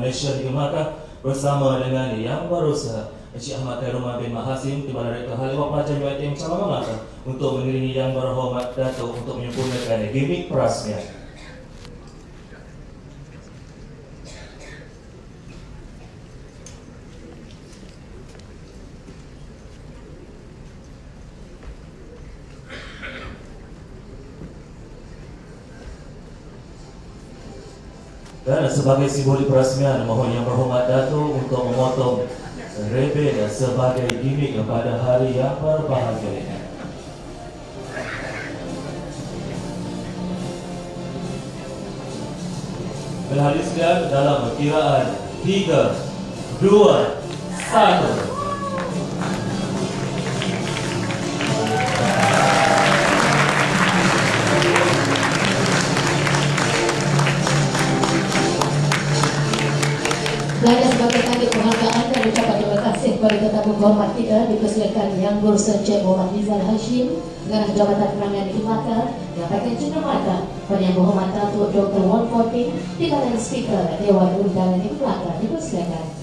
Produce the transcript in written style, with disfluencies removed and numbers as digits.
Malaysia di Melaka bersama dengan Yang Berusaha Encik Ahmad Khairul bin Mahasim Kepala Direktur Haliwak Pelajar UiTM Cabang Melaka untuk mengiringi Yang Berhormat Datuk untuk menyempurnakan gimmick perasmian. Dan sebagai simbolik perasmian, mohon Yang Berhormat Datuk untuk memotong rebel sebagai gimmick pada hari yang berbahagia ini. Berhadiskan dalam perkiraan 3, 2, 1. Dan sebagai tanda penghargaan dan ucapan terima kasih kepada tetamu hormat kita dipersilakan Yang Berusaha Encik Muhammad Rizal Hashim dengan Jabatan Perangan di Melaka menyampaikan cenderamata pada Yang Berhormat Datuk Dr. Wan Fortin di badan speaker Dewan Undangan di Melaka dipersilakan.